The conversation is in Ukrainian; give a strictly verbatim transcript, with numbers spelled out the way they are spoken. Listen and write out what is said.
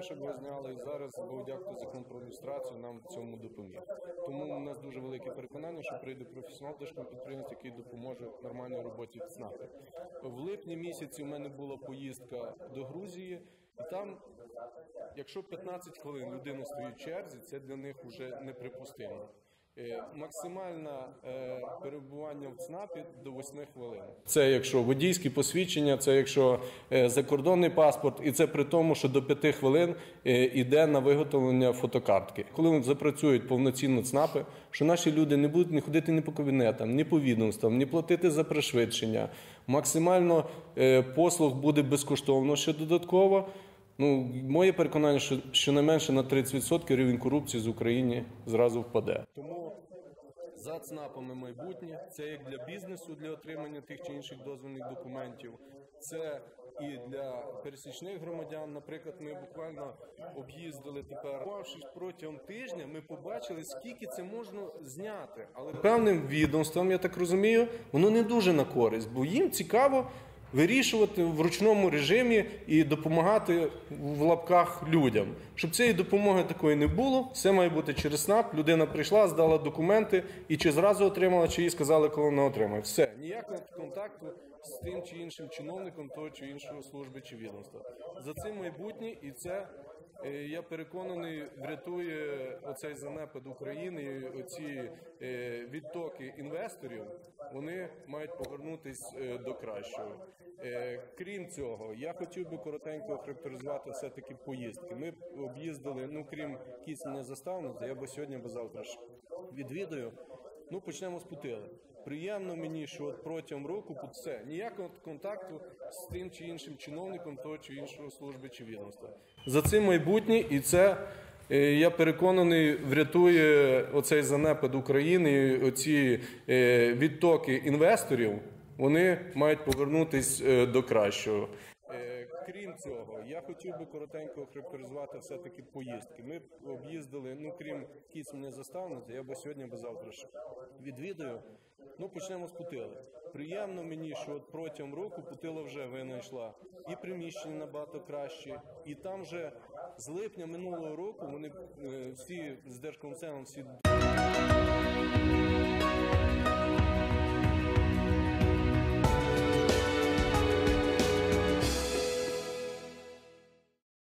щоб його зняли, і зараз Бог дякую Закону про люстрацію нам в цьому допоміг. Тому у нас дуже велике переконання, що прийде професіонал держкомпідприємець, який допоможе нормальній роботі ЦНАПу. В липні місяці у мене була поїздка до Грузії, і там, якщо п'ятнадцять хвилин людина стоїть в черзі, це для них вже неприпустимо. Максимальне перебування в ЦНАПі до восьми хвилин. Це якщо водійські посвідчення, це якщо закордонний паспорт, і це при тому, що до п'яти хвилин йде на виготовлення фотокартки. Коли вони запрацюють повноцінно ЦНАПи, що наші люди не будуть ні ходити ні по кабінетам, ні по відомствам, ні платити за пришвидшення. Максимально послуг буде безкоштовно ще додатково. Ну, моє переконання, що щонайменше на тридцять відсотків рівень корупції з України зразу впаде. Тому за ЦНАПами майбутнє, це як для бізнесу, для отримання тих чи інших дозвільних документів, це і для пересічних громадян. Наприклад, ми буквально об'їздили тепер, протягом тижня ми побачили, скільки це можна зняти. Але певним відомствам, я так розумію, воно не дуже на користь, бо їм цікаво вирішувати в ручному режимі і допомагати в лапках людям. Щоб цієї допомоги такої не було, все має бути через ЦНАП. Людина прийшла, здала документи і чи зразу отримала, чи їй сказали, коли вона отримає. Все. Ніякого контакту з тим чи іншим чиновником того чи іншої служби чи відомства. За цим майбутнє, і це, я переконаний, врятує оцей занепад України, і оці відтоки інвесторів, вони мають повернутися до кращого. Крім цього, я хотів би коротенько охарактеризувати все-таки поїздки. Ми об'їздили, ну крім Кіцманя Заставного, я би сьогодні, або завтра ж відвідаю. Ну, почнемо з Путили. Приємно мені, що от протягом року все, ніякого контакту з тим чи іншим чиновником того чи іншого служби чи відомства. За цим майбутнє, і це, я переконаний, врятує оцей занепад України, і оці відтоки інвесторів, вони мають повернутися до кращого. Крім цього, я хотів би коротенько охарактеризувати все-таки поїздки. Ми об'їздили, ну крім Кіцманя Заставного, я би сьогодні, або завтра ж відвідаю. Ну, почнемо з Путили. Приємно мені, що от протягом року Путила вже винайшла і приміщення набагато краще, і там вже з липня минулого року вони всі з Держкомцерном всі